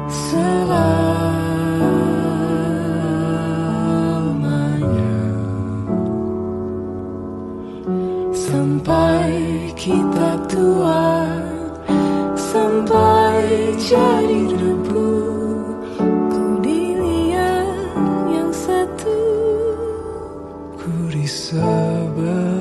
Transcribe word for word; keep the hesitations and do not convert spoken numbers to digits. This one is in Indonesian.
selamanya, sampai kita tua, sampai jadi debu. Ku dilihat yang satu, ku di sebelah.